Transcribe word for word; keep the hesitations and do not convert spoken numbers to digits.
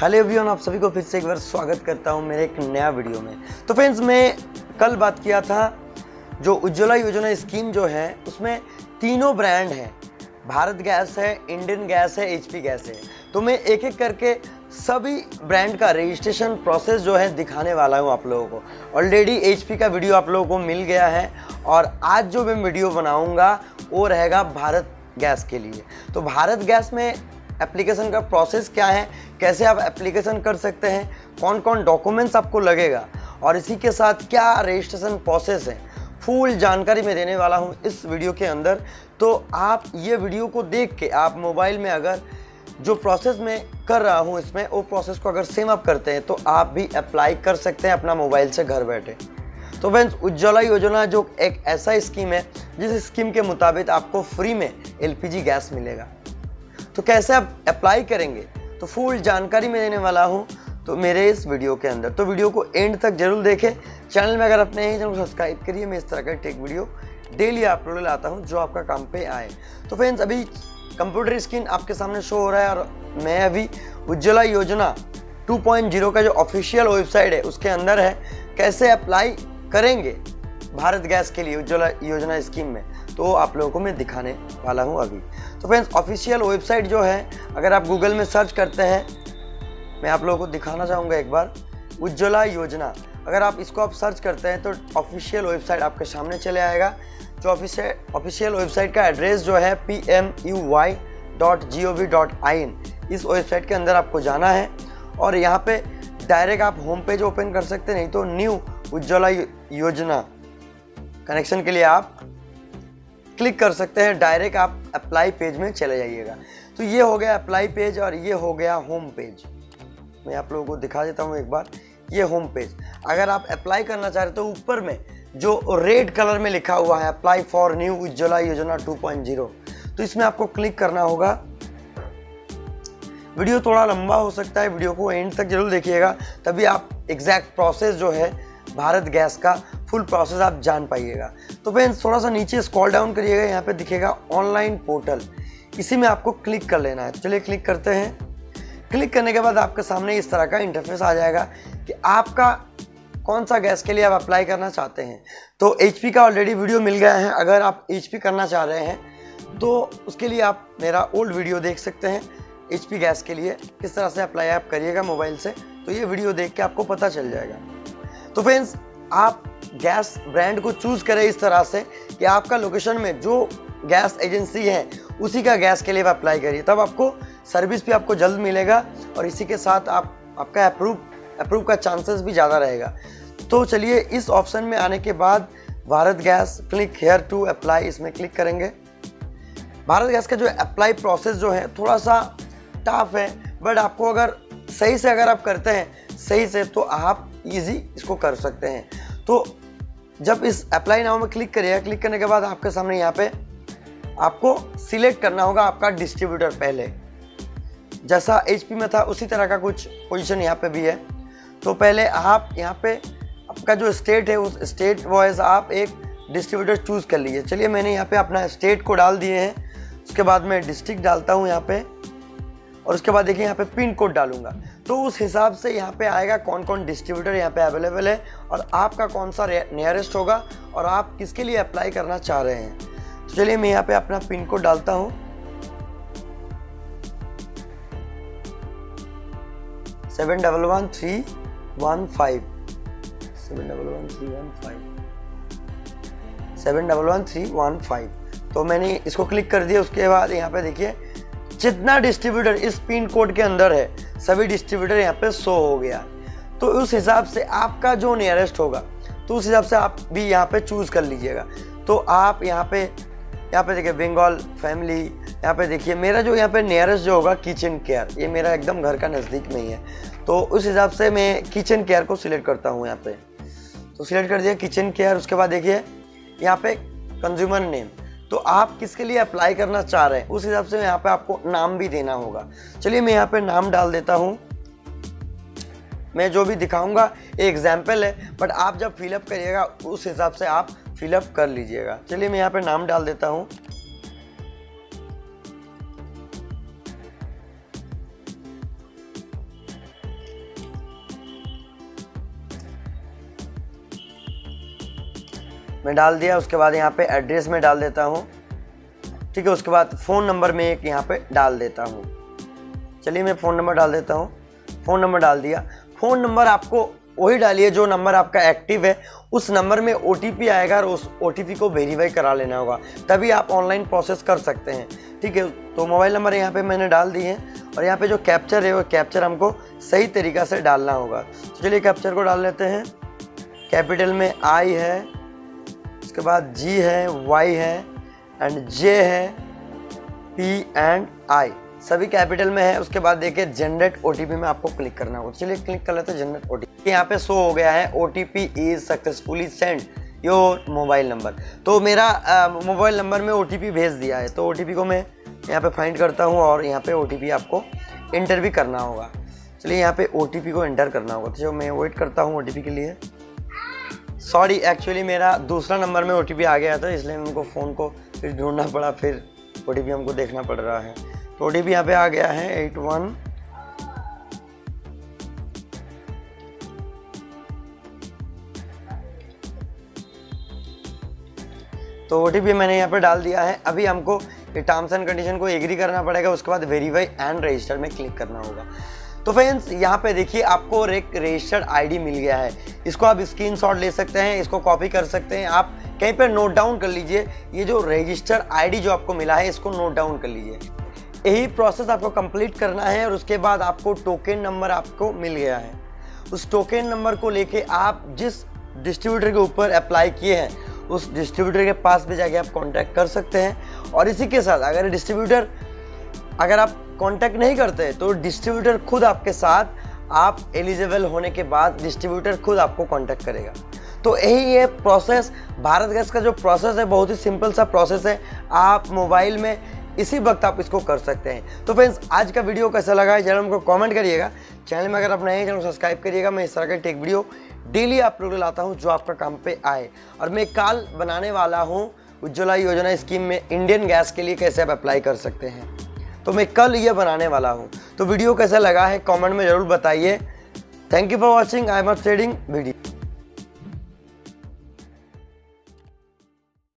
Hello everyone, आप सभी को फिर से एक बार स्वागत करता हूं मेरे एक नया वीडियो में। तो फ्रेंड्स, मैं कल बात किया था जो उज्ज्वला योजना स्कीम जो है उसमें तीनों ब्रांड हैं, भारत गैस है, इंडियन गैस है, एचपी गैस है। तो मैं एक एक करके सभी ब्रांड का रजिस्ट्रेशन प्रोसेस जो है दिखाने वाला हूं आप लोगों को। ऑलरेडी एचपी का वीडियो आप लोगों को मिल गया है और आज जो मैं वीडियो बनाऊंगा वो रहेगा भारत गैस के लिए। तो भारत गैस में एप्लीकेशन का प्रोसेस क्या है, कैसे आप एप्लीकेशन कर सकते हैं, कौन कौन डॉक्यूमेंट्स आपको लगेगा और इसी के साथ क्या रजिस्ट्रेशन प्रोसेस है, फुल जानकारी मैं देने वाला हूं इस वीडियो के अंदर। तो आप ये वीडियो को देख के आप मोबाइल में अगर जो प्रोसेस मैं कर रहा हूं इसमें वो प्रोसेस को अगर सेम अप करते हैं तो आप भी अप्लाई कर सकते हैं अपना मोबाइल से घर बैठे। तो फ्रेंड्स, उज्ज्वला योजना जो एक ऐसा स्कीम है जिस स्कीम के मुताबिक आपको फ्री में एलपीजी गैस मिलेगा। तो कैसे आप अप्लाई करेंगे तो फुल जानकारी मैं देने वाला हूं तो मेरे इस वीडियो के अंदर। तो वीडियो को एंड तक जरूर देखें। चैनल में अगर अपने ही चैनल को सब्सक्राइब करिए। मैं इस तरह का टेक वीडियो डेली अपलोड लाता हूं जो आपका काम पे आए। तो फ्रेंड्स, अभी कंप्यूटर स्क्रीन आपके सामने शो हो रहा है और मैं अभी उज्ज्वला योजना टू पॉइंट ज़ीरो का जो ऑफिशियल वेबसाइट है उसके अंदर है। कैसे अप्लाई करेंगे भारत गैस के लिए उज्ज्वला योजना स्कीम में, तो आप लोगों को मैं दिखाने वाला हूं अभी। तो फ्रेंड्स, ऑफिशियल वेबसाइट जो है अगर आप गूगल में सर्च करते हैं, मैं आप लोगों को दिखाना चाहूँगा एक बार उज्ज्वला योजना। अगर आप इसको आप सर्च करते हैं तो ऑफिशियल वेबसाइट आपके सामने चले आएगा। जो ऑफिशियल ऑफिशियल वेबसाइट का एड्रेस जो है P M U Y dot G O V dot I N, इस वेबसाइट के अंदर आपको जाना है और यहाँ पे डायरेक्ट आप होम पेज ओपन कर सकते हैं, नहीं तो न्यू उज्ज्वला योजना कनेक्शन के लिए आप क्लिक कर सकते हैं। डायरेक्ट आप अप्लाई पेज में चले जाइएगा। तो ये हो गया अप्लाई पेज और ये हो गया होम पेज। मैं आप लोगों को दिखा देता हूँ एक बार, ये होम पेज। अगर आप अप्लाई करना चाह रहे तो ऊपर में जो रेड कलर में लिखा हुआ है अप्लाई फॉर न्यू उज्ज्वला योजना टू पॉइंट ज़ीरो, तो इसमें आपको क्लिक करना होगा। वीडियो थोड़ा लंबा हो सकता है, वीडियो को एंड तक जरूर देखिएगा, तभी आप एग्जैक्ट प्रोसेस जो है भारत गैस का फुल प्रोसेस आप जान पाइएगा। तो फ्रेंड्स, थोड़ा सा नीचे स्क्रॉल डाउन करिएगा, यहाँ पे दिखेगा ऑनलाइन पोर्टल, इसी में आपको क्लिक कर लेना है। चलिए क्लिक करते हैं। क्लिक करने के बाद आपके सामने इस तरह का इंटरफेस आ जाएगा कि आपका कौन सा गैस के लिए आप अप्लाई करना चाहते हैं। तो एचपी का ऑलरेडी वीडियो मिल गया है। अगर आप एचपी करना चाह रहे हैं तो उसके लिए आप मेरा ओल्ड वीडियो देख सकते हैं। एचपी गैस के लिए किस तरह से अप्लाई आप करिएगा मोबाइल से, तो ये वीडियो देख के आपको पता चल जाएगा। तो फ्रेंड्स, आप गैस ब्रांड को चूज करें इस तरह से कि आपका लोकेशन में जो गैस एजेंसी है उसी का गैस के लिए आप अप्लाई करिए, तब आपको सर्विस भी आपको जल्द मिलेगा और इसी के साथ आप आपका अप्रूव अप्रूव का चांसेस भी ज़्यादा रहेगा। तो चलिए, इस ऑप्शन में आने के बाद Bharat gas click here to apply, इसमें क्लिक करेंगे। भारत गैस का जो अप्लाई प्रोसेस जो है थोड़ा सा टफ है, बट आपको अगर सही से अगर आप करते हैं सही से तो आप इजी इसको कर सकते हैं। तो जब इस अप्लाई नाउ में क्लिक करिएगा, क्लिक करने के बाद आपके सामने यहाँ पे आपको सिलेक्ट करना होगा आपका डिस्ट्रीब्यूटर। पहले जैसा एचपी में था उसी तरह का कुछ पोजीशन यहाँ पे भी है। तो पहले आप यहाँ पे आपका जो स्टेट है उस स्टेट वाइज आप एक डिस्ट्रीब्यूटर चूज कर लीजिए। चलिए, मैंने यहाँ पे अपना स्टेट को डाल दिए हैं। उसके बाद मैं डिस्ट्रिक्ट डालता हूँ यहाँ पे और उसके बाद देखिए यहाँ पे पिन कोड डालूंगा, तो उस हिसाब से यहाँ पे आएगा कौन कौन डिस्ट्रीब्यूटर यहाँ पे अवेलेबल है और आपका कौन सा नियरेस्ट होगा और आप किसके लिए अप्लाई करना चाह रहे हैं। तो चलिए, मैं यहाँ पे अपना पिन कोड डालता हूँ, seven double one three one five seven double one three one five seven double one three one five. तो मैंने इसको क्लिक कर दिया। उसके बाद यहाँ पे देखिए जितना डिस्ट्रीब्यूटर इस पिन कोड के अंदर है सभी डिस्ट्रीब्यूटर यहाँ पे शो हो गया। तो उस हिसाब से आपका जो नियरेस्ट होगा तो उस हिसाब से आप भी यहाँ पे चूज कर लीजिएगा। तो आप यहाँ पे यहाँ पे देखिए बंगाल फैमिली, यहाँ पे देखिए मेरा जो यहाँ पे नियरेस्ट जो होगा किचन केयर, ये मेरा एकदम घर का नज़दीक में ही है। तो उस हिसाब से मैं किचन केयर को सिलेक्ट करता हूँ यहाँ पे। तो सिलेक्ट कर दिया किचन केयर। उसके बाद देखिए यहाँ पे कंज्यूमर नेम, तो आप किसके लिए अप्लाई करना चाह रहे हैं उस हिसाब से यहाँ पे आपको नाम भी देना होगा। चलिए, मैं यहाँ पे नाम डाल देता हूँ। मैं जो भी दिखाऊंगा एग्जाम्पल है, बट आप जब फिलअप करिएगा उस हिसाब से आप फिलअप कर लीजिएगा। चलिए, मैं यहाँ पे नाम डाल देता हूँ। मैं डाल दिया। उसके बाद यहाँ पे एड्रेस में डाल देता हूँ, ठीक है। उसके बाद फ़ोन नंबर में एक यहाँ पे डाल देता हूँ। चलिए मैं फ़ोन नंबर डाल देता हूँ। फ़ोन नंबर डाल दिया। फ़ोन नंबर आपको वही डालिए जो नंबर आपका एक्टिव है, उस नंबर में ओ टी पी आएगा और उस ओ टी पी को वेरीफाई करा लेना होगा, तभी आप ऑनलाइन प्रोसेस कर सकते हैं, ठीक है। तो मोबाइल नंबर यहाँ पे मैंने डाल दिए हैं और यहाँ पे जो कैप्चर है वो कैप्चर हमको सही तरीक़ा से डालना होगा। तो चलिए कैप्चर को डाल लेते हैं। कैपिटल में आई है, उसके बाद जी है, वाई है एंड जे है, पी एंड आई सभी कैपिटल में है। उसके बाद देखिए जनरेट ओटीपी में आपको क्लिक करना होगा। चलिए क्लिक कर लेते हैं जनरेट ओटीपी। यहाँ पे शो हो गया है OTP is successfully send your mobile number. तो मेरा मोबाइल नंबर में ओटीपी भेज दिया है। तो ओटीपी को मैं यहाँ पे फाइंड करता हूँ और यहाँ पे ओटीपी आपको एंटर भी करना होगा। चलिए यहाँ पे ओटीपी को एंटर करना होगा। तो मैं वेट करता हूँ ओटीपी के लिए। सॉरी, एक्चुअली मेरा दूसरा नंबर में ओटीपी आ गया था, इसलिए हमको फ़ोन को फिर ढूंढना पड़ा, फिर ओटीपी हमको देखना पड़ रहा है। तो ओटीपी यहाँ पे आ गया है एट वन। तो ओटीपी मैंने यहाँ पे डाल दिया है। अभी हमको टर्म्स एंड कंडीशन को एग्री करना पड़ेगा। उसके बाद वेरीफाई एंड रजिस्टर में क्लिक करना होगा। तो फ्रेंड्स यहाँ पे देखिए आपको एक रजिस्टर्ड आईडी मिल गया है। इसको आप स्क्रीनशॉट ले सकते हैं, इसको कॉपी कर सकते हैं, आप कहीं पर नोट डाउन कर लीजिए। ये जो रजिस्टर्ड आईडी जो आपको मिला है इसको नोट डाउन कर लीजिए। यही प्रोसेस आपको कंप्लीट करना है और उसके बाद आपको टोकन नंबर आपको मिल गया है। उस टोकन नंबर को लेके आप जिस डिस्ट्रीब्यूटर के ऊपर अप्लाई किए हैं उस डिस्ट्रीब्यूटर के पास भी जाके आप कांटेक्ट कर सकते हैं। और इसी के साथ अगर डिस्ट्रीब्यूटर अगर आप कांटेक्ट नहीं करते तो डिस्ट्रीब्यूटर खुद आपके साथ, आप एलिजिबल होने के बाद डिस्ट्रीब्यूटर खुद आपको कांटेक्ट करेगा। तो यही है प्रोसेस। भारत गैस का जो प्रोसेस है बहुत ही सिंपल सा प्रोसेस है। आप मोबाइल में इसी वक्त आप इसको कर सकते हैं। तो फ्रेंड्स आज का वीडियो कैसा लगा है चैनल को कमेंट करिएगा। चैनल में अगर आप नए हैं चैनल को सब्सक्राइब करिएगा। मैं इस तरह का टेक वीडियो डेली आप लोगों को लाता हूं जो आपका काम पे आए। और मैं कल बनाने वाला हूं उज्ज्वला योजना स्कीम में इंडियन गैस के लिए कैसे आप अप्लाई कर सकते हैं। तो मैं कल ये बनाने वाला हूँ। तो वीडियो कैसा लगा है कमेंट में ज़रूर बताइए। Thank you for watching I am uploading video.